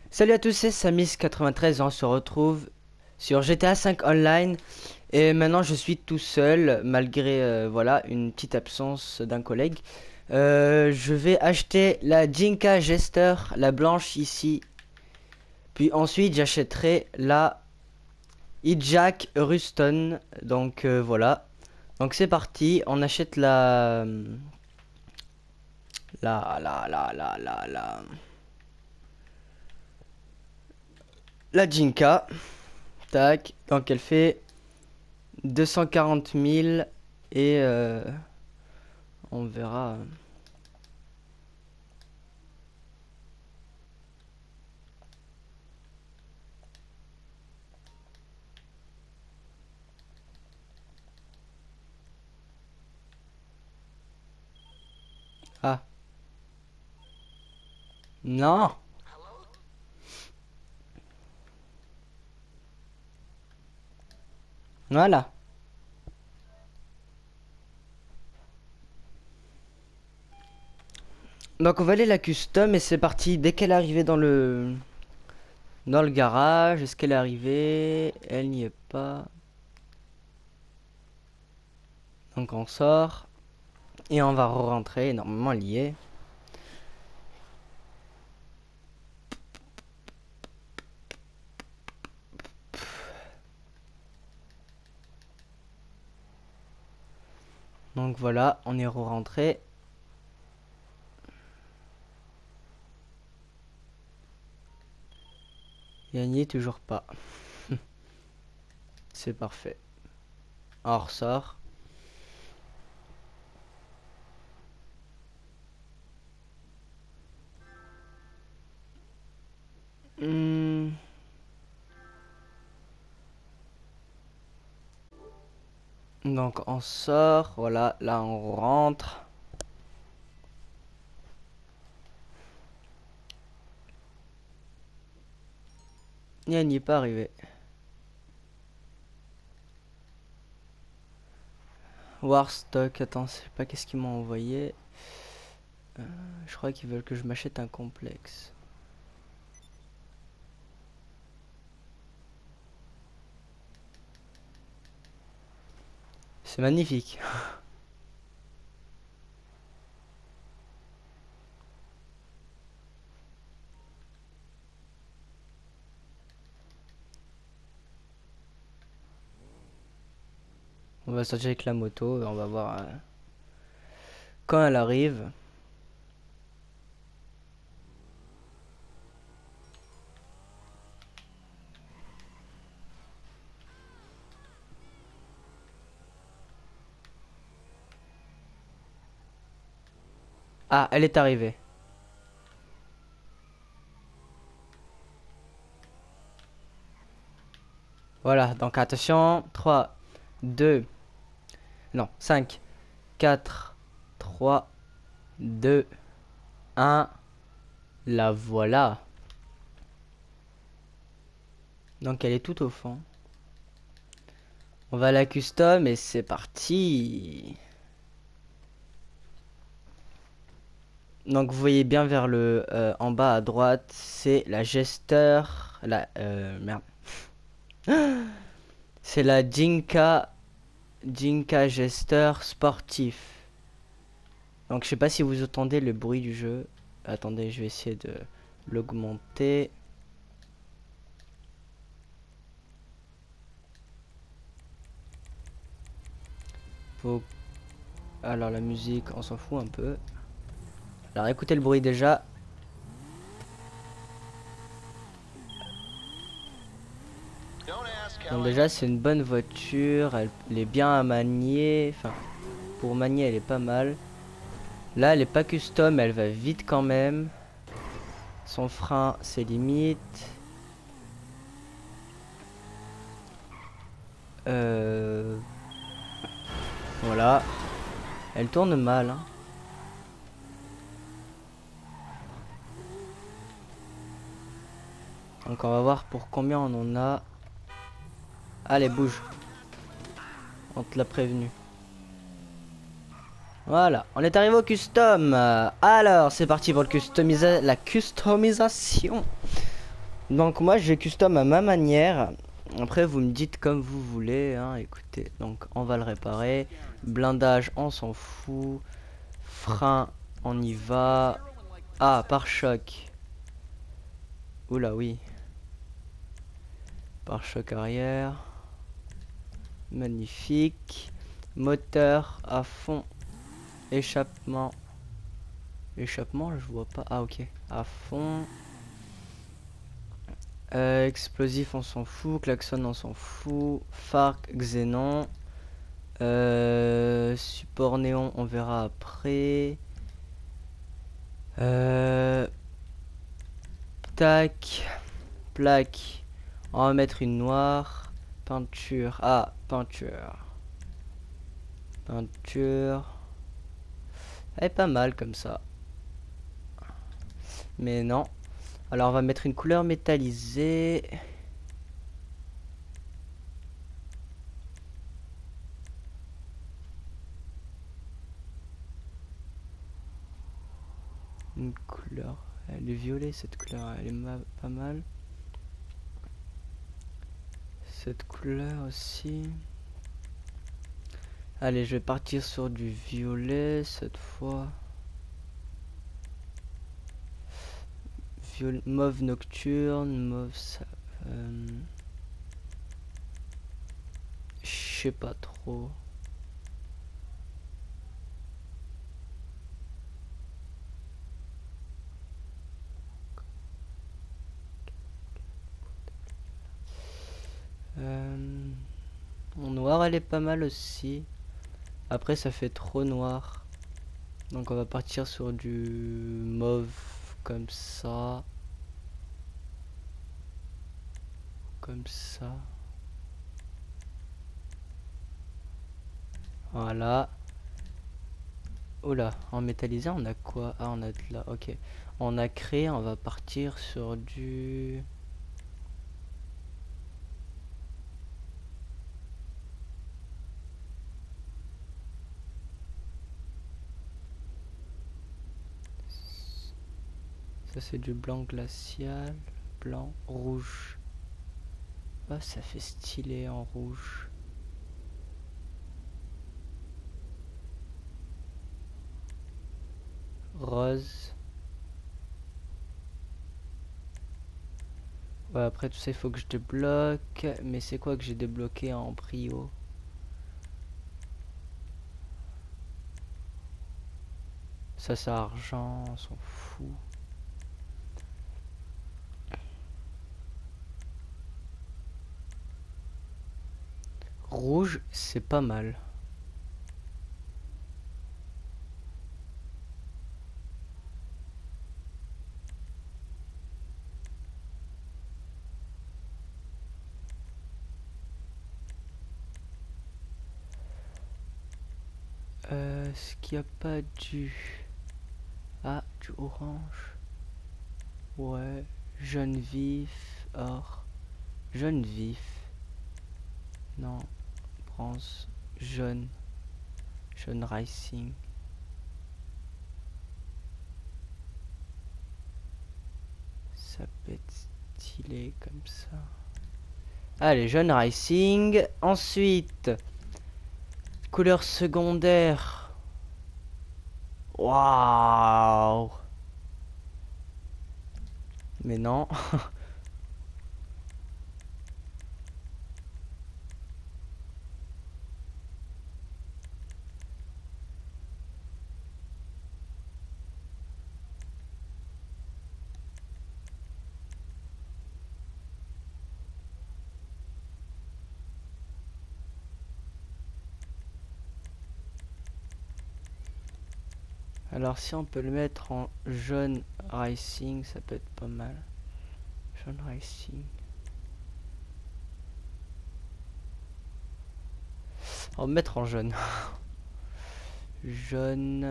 Salut à tous, c'est Samis93, on se retrouve sur GTA 5 Online et maintenant je suis tout seul malgré voilà une petite absence d'un collègue. Je vais acheter la Jinka Jester, la blanche ici, puis ensuite j'achèterai la Hijack Ruston, donc voilà. Donc c'est parti, on achète la la Jinka, tac, donc elle fait 240 000 et on verra. Ah, non, voilà. Donc on va aller la custom et c'est parti. Dès qu'elle est arrivée dans le garage, est-ce qu'elle est arrivée? Elle n'y est pas. Donc on sort et on va rentrer. Normalement elle y est. Donc voilà, on est rentré. Et elle n'y est toujours pas. C'est parfait. On ressort. Hmm. Donc on sort, voilà, là on rentre. Et elle n'y est pas arrivée. Warstock, attends, je sais pas qu'est-ce qu'ils m'ont envoyé. Je crois qu'ils veulent que je m'achète un complexe. C'est magnifique. On va sortir avec la moto et on va voir quand elle arrive. Ah, elle est arrivée. Voilà, donc attention. 3, 2, non, 5, 4, 3, 2, 1. La voilà. Donc elle est tout au fond. On va à la custom et c'est parti. Donc vous voyez bien vers le en bas à droite, c'est la gesteur, merde. C'est la Jinka Jester sportif. Donc je sais pas si vous entendez le bruit du jeu. Attendez, je vais essayer de l'augmenter. Faut... Alors la musique, on s'en fout un peu. Alors écoutez le bruit déjà. Donc déjà c'est une bonne voiture, elle est bien à manier. Enfin, pour manier elle est pas mal. Là elle est pas custom, elle va vite quand même. Son frein c'est limite. Voilà. Elle tourne mal, hein. Donc on va voir pour combien on en a. Allez, bouge. On te l'a prévenu. Voilà, on est arrivé au custom. Alors, c'est parti pour la customisation. Donc moi j'ai custom à ma manière. Après vous me dites comme vous voulez, hein. Écoutez, donc on va le réparer. Blindage, on s'en fout. Frein, on y va. Ah, pare-choc. Oula, oui. Pare-choc arrière. Magnifique. Moteur à fond. Échappement. Échappement, je vois pas. Ah, ok. À fond. Explosif, on s'en fout. Klaxon, on s'en fout. Phare, xénon. Support néon, on verra après. Tac. Plaque. On va mettre une noire. Peinture. Ah, peinture. Peinture. Elle est pas mal comme ça. Mais non. Alors on va mettre une couleur métallisée. Une couleur. Elle est violet cette couleur. Elle est pas mal. Cette couleur aussi. Allez, je vais partir sur du violet cette fois. Mauve nocturne, mauve ça. Je sais pas trop. En noir, elle est pas mal aussi. Après, ça fait trop noir. Donc, on va partir sur du mauve comme ça. Comme ça. Voilà. Oula, en métallisé, on a quoi? Ah, on a de là. Ok. On a créé, on va partir sur du... Ça, c'est du blanc glacial. Blanc, rouge. Ah, ça fait stylé en rouge. Rose. Ouais, après tout ça, il faut que je débloque. Mais c'est quoi que j'ai débloqué en prio? Ça, c'est argent, on s'en fout. Rouge, c'est pas mal. Est-ce qu'il n'y a pas du... Ah, du orange. Ouais, jaune vif, or. Jaune vif. Non, bronze, jaune. Jaune Racing. Ça peut être stylé comme ça. Allez, jaune Racing. Ensuite, couleur secondaire. Waouh. Mais non. Alors si on peut le mettre en jaune Racing, ça peut être pas mal. Jaune Racing. On va mettre en jaune. Jaune.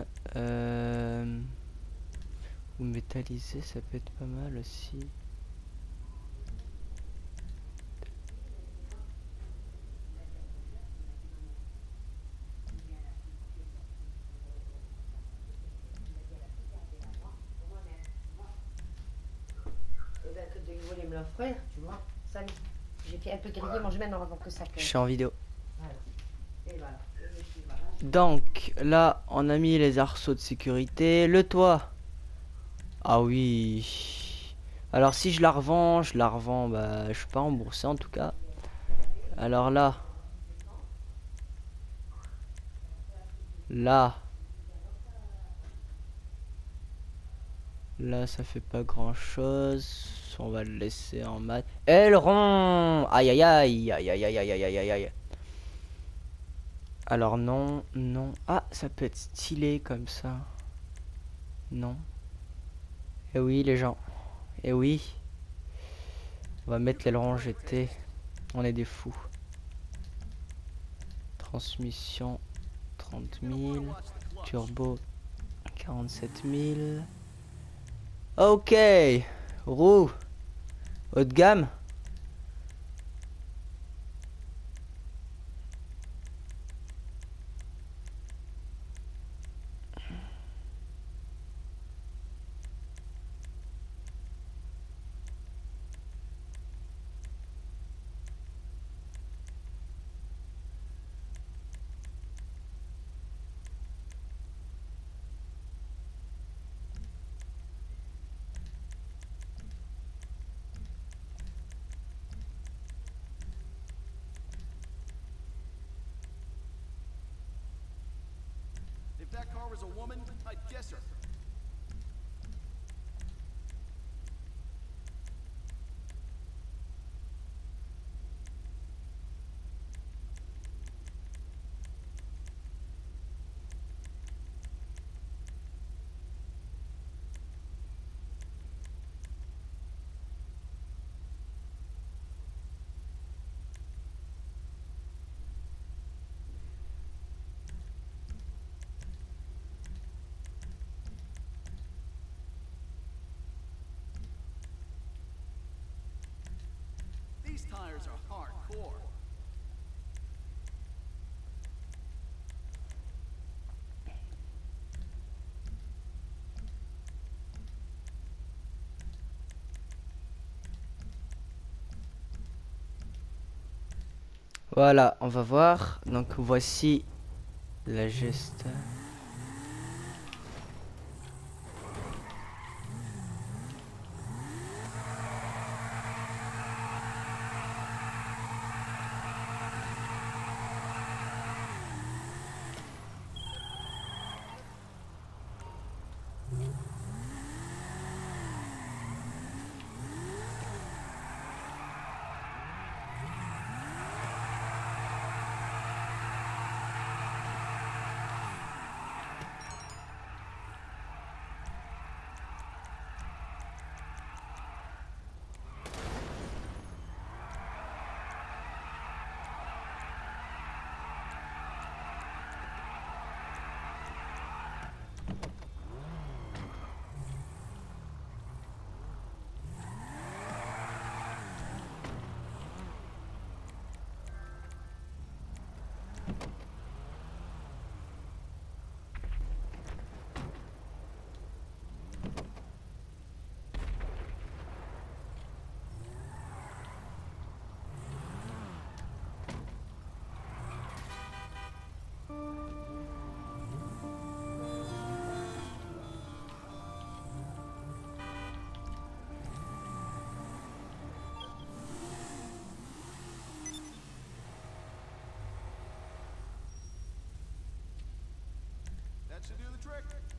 Ou métallisé, ça peut être pas mal aussi. voulais me l'offrir, tu vois. Ça, j'ai fait un peu griller, moi je mets avant que ça Je cueille. suis en vidéo. Voilà. Et voilà. Donc là, on a mis les arceaux de sécurité. Le toit. Ah oui. Alors si je la revends, bah, je suis pas remboursé en tout cas. Alors là, là ça fait pas grand chose. On va le laisser en mat. Aileron. Aïe aïe aïe aïe aïe aïe aïe aïe aïe aïe. Alors non, non. Ah, ça peut être stylé comme ça. Non. Eh oui les gens. Eh oui. On va mettre l'aileron GT. On est des fous. Transmission 30 000. Turbo 47 000. Ok. Roue. Haut de gamme. If that car was a woman, I'd guess her. These tires are hardcore. Voilà, on va voir. Donc voici la geste. That should do the trick.